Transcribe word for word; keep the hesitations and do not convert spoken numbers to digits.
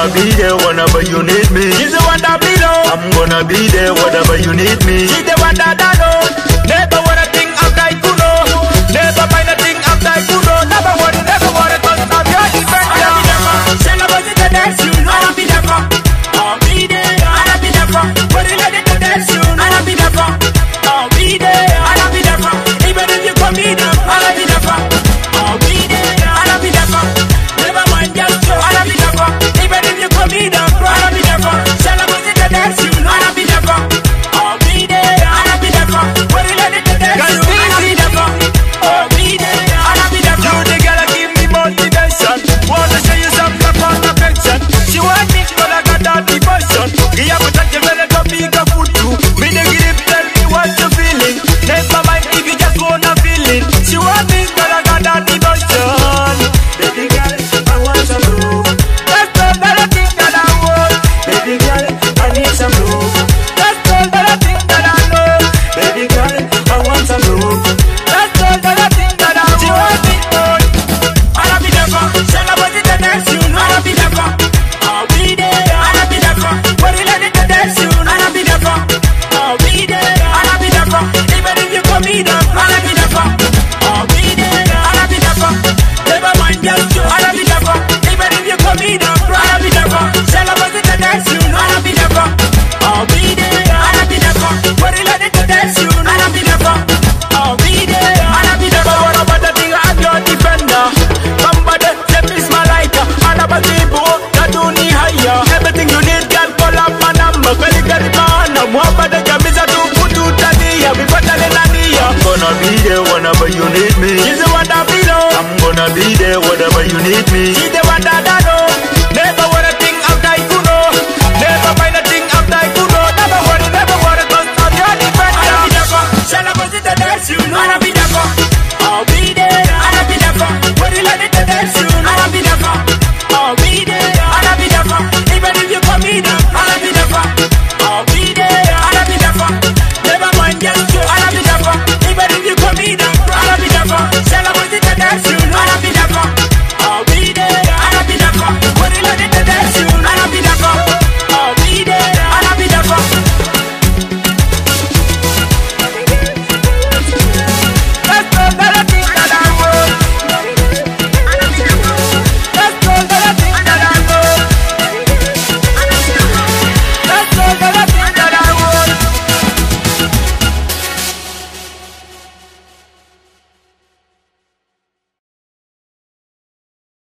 gonna be there whenever you need me. She's the one that below. I'm gonna be there whenever you need me. She's the one that I know. Never wanna think I'm like Kuno. Never find a thing I'm like Kuno. Never worry, never worry, cause I'm your defender. I'll be there for. Shall I go to the dance? You know I'll be there for. I'll be there. I'll be there for. When you let it to dance, you know I'll be there for. I'll be there. I'll be there for. Even if you come in, I'll be there for. I'll be there. I'll be there for. Never mind, just show. I'll be there for. Even if you come in, I'll be there for. Shall I go to the dance? You know I'll be there for. I'll be there. I'll be there for. When you let it to dance, you know I'll be there for. I'll be there. I'll be there for. You the girl that give me motivation. Wanna show you some love on affection. She want me, but I got that devotion. Give up with a girl that got big a foot too. Me the give it, tell me what you feeling. Never mind if you just wanna feel it. She want me, but I got that devotion. Baby girl, I want some love. That's all that I think that I want. Baby girl, I need some love. That's all that I think that I know. Baby girl, I want some love. That's all that I think that I want. She want me more. I'll be there for. Shall I put it to dance? You know I'll be there for. I'll be there. I'll be there for. When you let it to dance, you know I'll be there for. I'll be there. I'll be there for. Even if you come in, I'll be there for. I'll be there. I'll be there for. Never mind, just show. I'll be there for. Even if you come in, I'll be there for. Shall I put it to dance? You know I'll be there for. I'll be there. I'll be there for. When you let it to dance, you know I'll be there for. I'll be there. I'll be there for. What about the thing I'm your defender? Somebody step is my lighter. All about the boat, that do need higher. Everything you need, girl, call up my number. Call it, get it, man. I'm one by the jam, is a two, put two, tania. We put that in a nia. I'm gonna be there whenever you need me. She's the one that below. I'm gonna be there whenever you need me. She's the one that I